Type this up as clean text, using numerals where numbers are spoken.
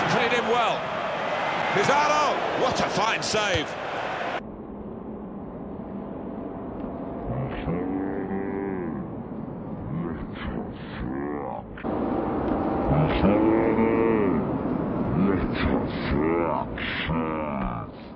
put it in well. Pizarro, what a fine save. Little fraction.